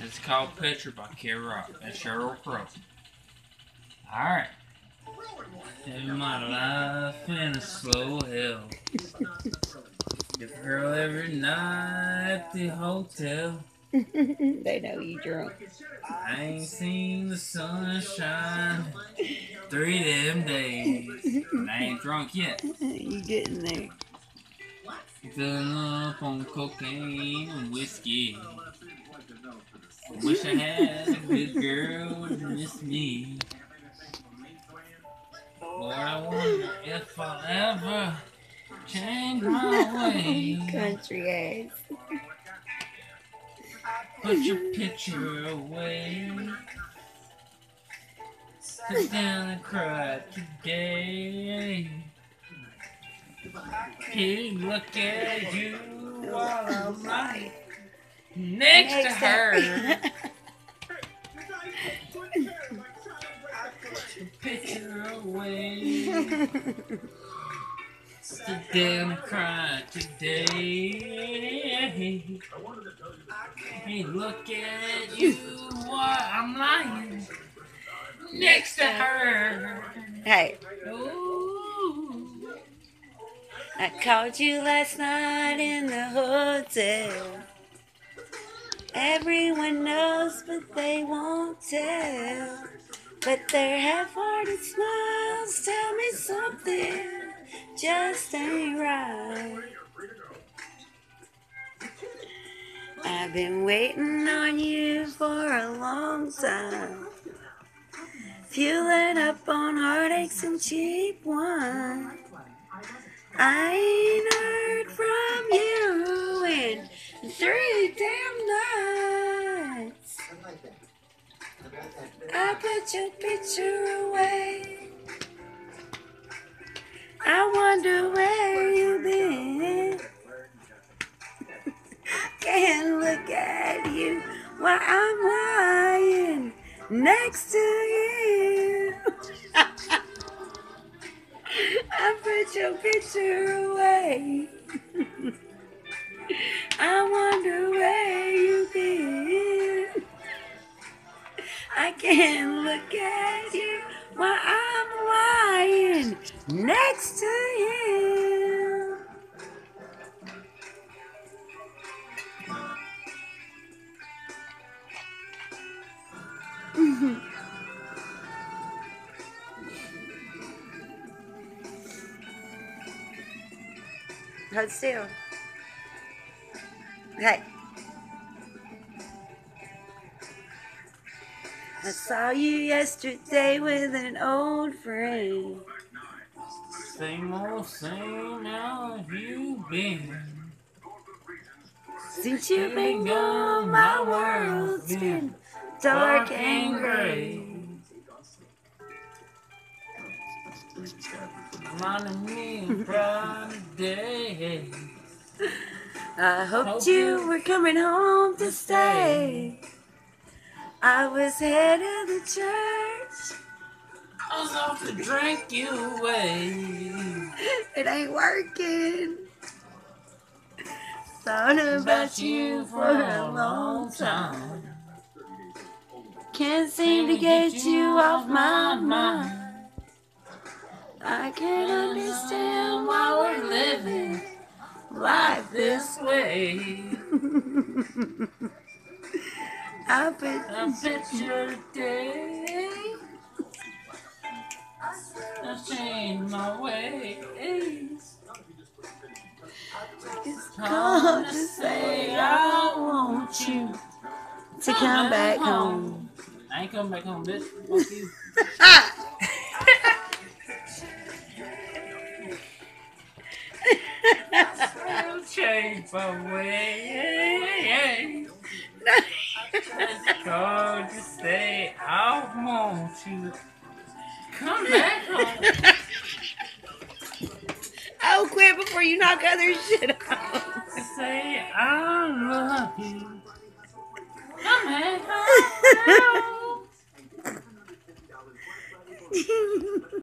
It's called Picture by Kid Rock and Sheryl Crow. Alright. Living my life in a slow hell. Get a girl every night at the hotel. They know you drunk. I ain't seen the sunshine 3 damn days. And I ain't drunk yet. You getting there. Filling up on cocaine and whiskey. I wish I had a good girl to miss me. Lord, I wonder if I'll ever change my ways. Country ass. Put your picture away. Sit down and cry today. Hey, look at you while I'm lying next to her. Put your picture away. Sit down and cry today. Hey, look at you while I'm lying next to her. Hey. Ooh. I called you last night in the hotel. Everyone knows, but they won't tell. But their half-hearted smiles tell me something just ain't right. I've been waiting on you for a long time, fueling up on heartaches and cheap wine. I ain't heard from you in 3 damn nights. I put your picture away. I wonder where you've been. Can't look at you while I'm lying next to you. I put your picture away. I wonder where you've been. I can't look at you while I'm lying next to you. Hold still. Hey. I saw you yesterday with an old friend. Same old same, how have you been? Since you've been gone, my world's been dark and gray. Reminding me of brighter days. I hoped you were coming home to stay. I was head of the church. I was off to drink you away. It ain't working. Thought about you for a long time. Can't seem to get you off my mind. I can't understand why we're living Life this way. I bet your day. I've changed my ways. it's called to say I want you to come back home. I ain't coming back home, bitch. Fuck you. I'll change my ways. It's called to say I want you. Come back home. Oh, quit before you knock other shit off. Say I love you. Come back home.